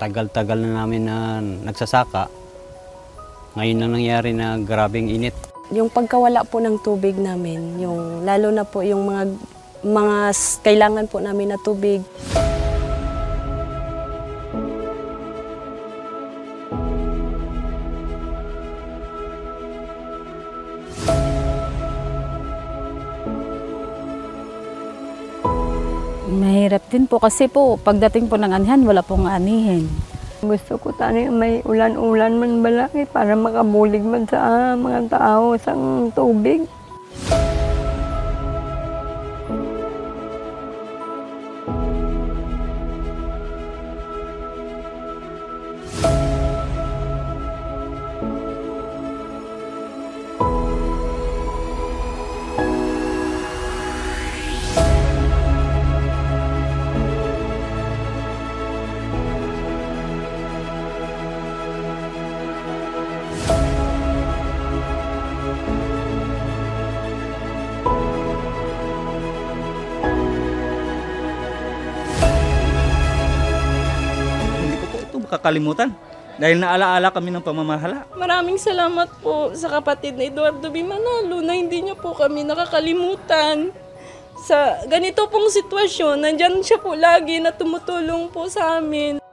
tagal-tagal na namin na nagsasaka. Ngayon na nangyari na grabing init. Yung pagkawala po ng tubig namin, yung, lalo na po yung mga kailangan po namin na tubig. Mahirap din po kasi po pagdating po ng anihan, wala pong anihin. Gusto ko tani may ulan-ulan man balaki para makabulig man sa mga tao sa tubig. Kakalimutan dahil naalaala kami ng pamamahala. Maraming salamat po sa kapatid na Eduardo B. Manalo na hindi niya po kami nakakalimutan. Sa ganito pong sitwasyon, nandyan siya po lagi na tumutulong po sa amin.